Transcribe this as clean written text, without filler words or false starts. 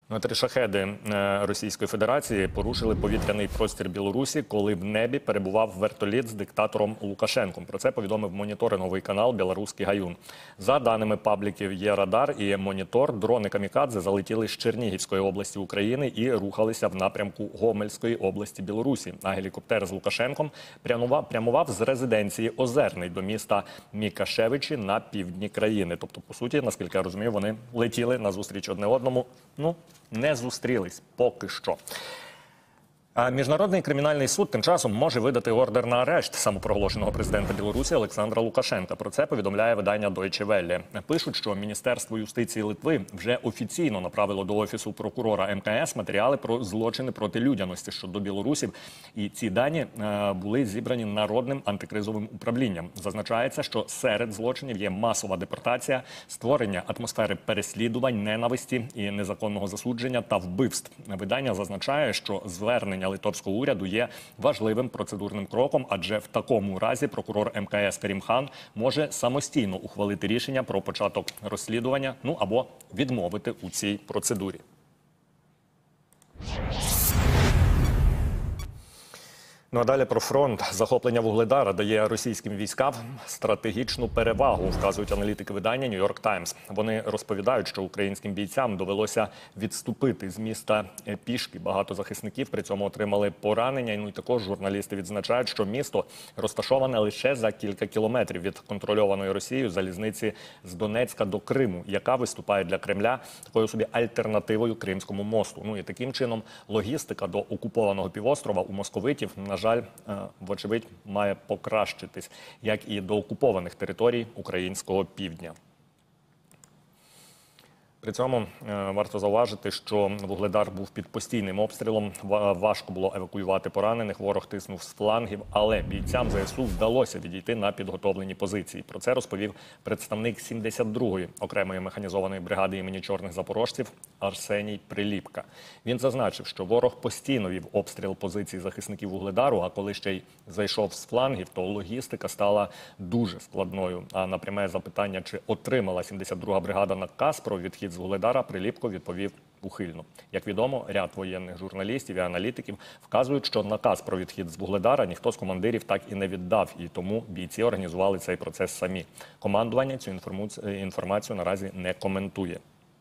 Три шахеди Російської Федерації порушили повітряний простір Білорусі, коли в небі перебував вертоліт з диктатором Лукашенком. Про це повідомив моніторинговий канал «Білоруський Гаюн». За даними пабліків «Є-Радар» і «Монітор», дрони «Камікадзе» залетіли з Чернігівської області України і рухалися в напрямку Гомельської області Білорусі. А гелікоптер з Лукашенком прямував з резиденції Озерний до міста Мікашевичі на півдні країни. Тобто, по суті, наскільки я розумію, вони летіли назустріч одне одному, не зустрілись поки що. А Міжнародний кримінальний суд тим часом може видати ордер на арешт самопроголошеного президента Білорусі Олександра Лукашенка. Про це повідомляє видання Deutsche Welle. Пишуть, що Міністерство юстиції Литви вже офіційно направило до Офісу прокурора МКС матеріали про злочини проти людяності щодо білорусів. І ці дані були зібрані Народним антикризовим управлінням. Зазначається, що серед злочинів є масова депортація, створення атмосфери переслідувань, ненависті і незаконного засудження та вбивств. Видання зазначає, що звернення литовського уряду є важливим процедурним кроком, адже в такому разі прокурор МКС Карім Хан може самостійно ухвалити рішення про початок розслідування, або відмовити у цій процедурі. А далі про фронт. Захоплення Вугледара дає російським військам стратегічну перевагу, вказують аналітики видання New York Times. Вони розповідають, що українським бійцям довелося відступити з міста пішки. Багато захисників при цьому отримали поранення. І також журналісти відзначають, що місто розташоване лише за кілька кілометрів від контрольованої Росією залізниці з Донецька до Криму, яка виступає для Кремля такою собі альтернативою Кримському мосту. І таким чином логістика до окупованого півострова у московитів, на жаль, вочевидь, має покращитись, як і до окупованих територій українського півдня. При цьому варто зауважити, що Вугледар був під постійним обстрілом, важко було евакуювати поранених, ворог тиснув з флангів, але бійцям ЗСУ вдалося відійти на підготовлені позиції. Про це розповів представник 72-ї окремої механізованої бригади імені Чорних Запорожців Арсеній Приліпка. Він зазначив, що ворог постійно вів обстріл позицій захисників Вугледару, а коли ще й зайшов з флангів, то логістика стала дуже складною. А на пряме запитання, чи отримала 72-га бригада наказ про відхід з Вугледара, Приліпко відповів ухильно. Як відомо, ряд воєнних журналістів і аналітиків вказують, що наказ про відхід з Вугледара ніхто з командирів так і не віддав, і тому бійці організували цей процес самі. Командування цю інформацію наразі не коментує.